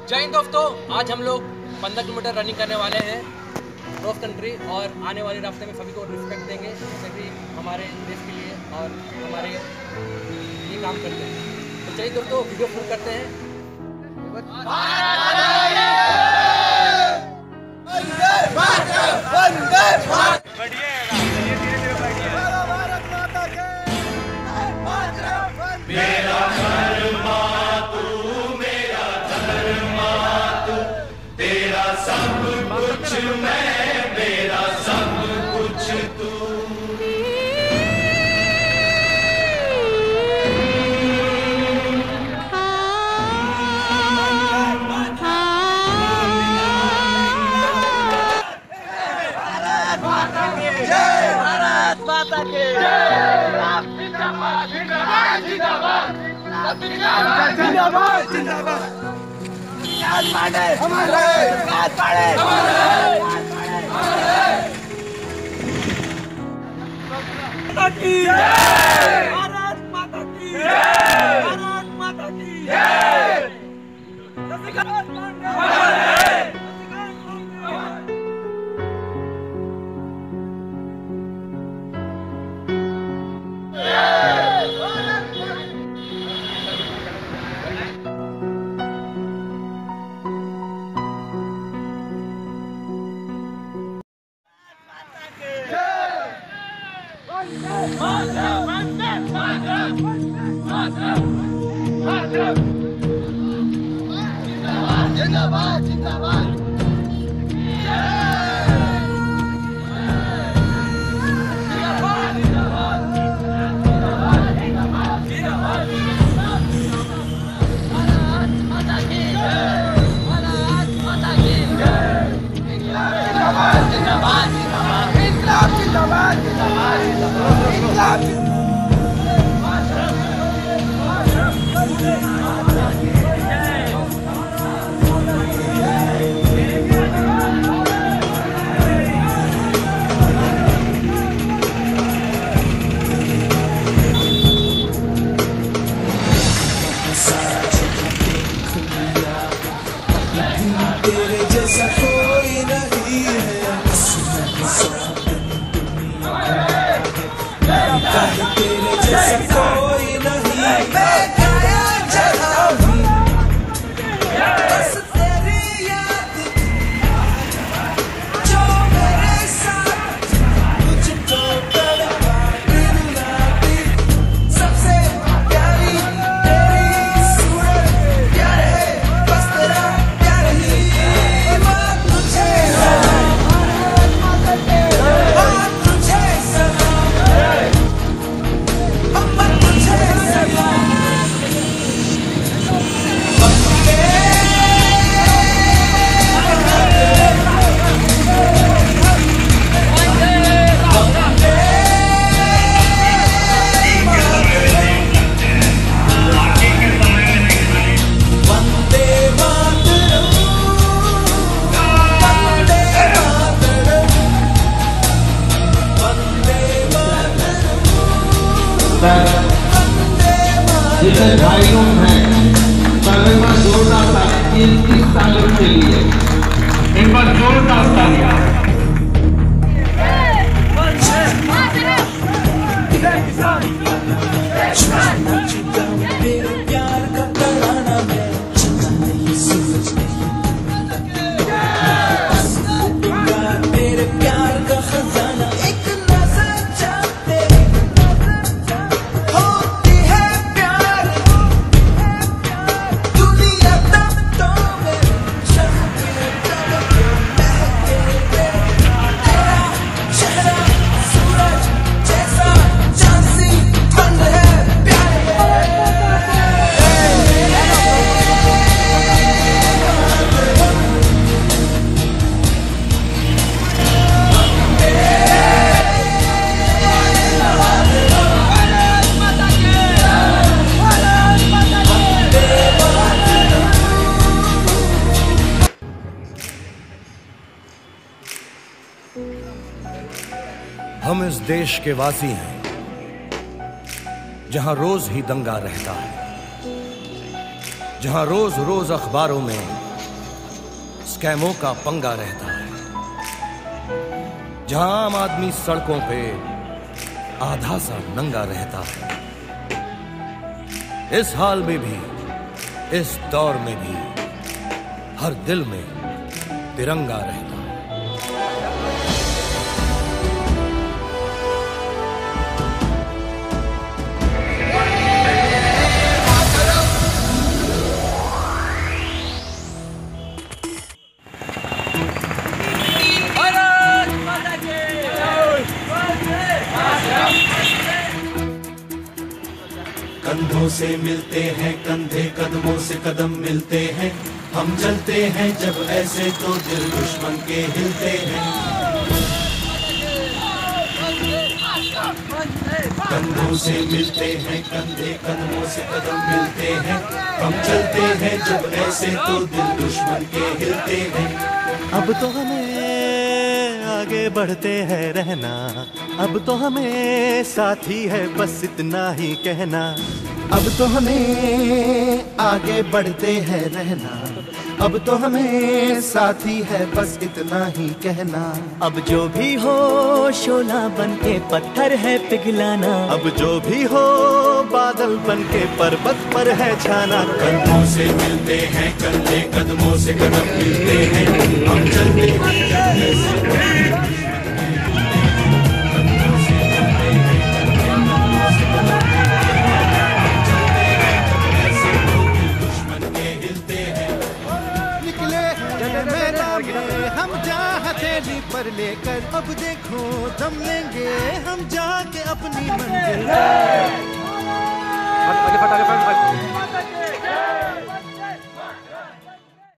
जय हिंद दोस्तों, आज हम लोग 15 किलोमीटर रनिंग करने वाले हैं क्रॉस कंट्री और आने वाले रास्ते में सभी को रिस्पेक्ट देंगे, सभी हमारे देश के लिए और हमारे लिए काम करते हैं। तो चलिए दोस्तों, वीडियो शुरू करते हैं। मेरा धर्मा तू, मेरा धर्मा तू, तेरा सब कुछ मैं, मेरा सब कुछ तू। भारत माता की जय, भारत माता की जय। जिंदाबाद जिंदाबाद जिंदाबाद जिंदाबाद जिंदाबाद। याद पाड़े हमारे, याद पाड़े हमारे, माता की जय, भारत माता की जय, भारत माता की जय। जिंदाबाद जिंदाबाद। तेरे जैसा कोई नहीं है, तेरे जैसा कोई नहीं है। बस तेरी याद जो मेरे साथ मुझको तड़पाती, सबसे प्यारी तेरी सूरत, प्यार है बस तेरा प्यार ही। बात तुझे बात तुझे जितने भाई लोग हैं पहले बार जोरदार ताली इस तालीम के लिए एक बार जोरदार तालियां। तेरे प्यार का तराना मैं चुना नहीं, समझ नहीं, तेरे प्यार का खजाना। एक नजर चाहते होती है प्यार, दुनिया तब तो मेरे शहर तेरा चेहरा सूरज जैसा चांसी बंद है प्यार। हम इस देश के वासी हैं जहां रोज ही दंगा रहता है, जहां रोज रोज अखबारों में स्कैमों का पंगा रहता है, जहां आम आदमी सड़कों पे आधा सा नंगा रहता है। इस हाल में भी, इस दौर में भी हर दिल में तिरंगा रहता है। कंधों से मिलते हैं कंधे, कदमों से कदम मिलते हैं, हम चलते हैं जब ऐसे तो दिल दुश्मन के हिलते हैं। कंधों से मिलते हैं कंधे, कदमों से कदम मिलते हैं, हम चलते हैं जब ऐसे तो दिल दुश्मन के हिलते हैं। अब तो हमें आगे बढ़ते हैं रहना, अब तो हमें साथी है बस इतना ही कहना। अब तो हमें आगे बढ़ते हैं रहना, अब तो हमें साथी है बस इतना ही कहना। अब जो भी हो शोला बन के पत्थर है पिघलाना, अब जो भी हो बादल बन के पर्वत पर है छाना। कंधों से मिलते हैं कंधे, कदमों से कदम मिलते हैं, हम चलते हैं जब ऐसे हम जा हथेली पर लेकर, अब देखो दम लेंगे हम जाके अपनी मंजिल। आगे फट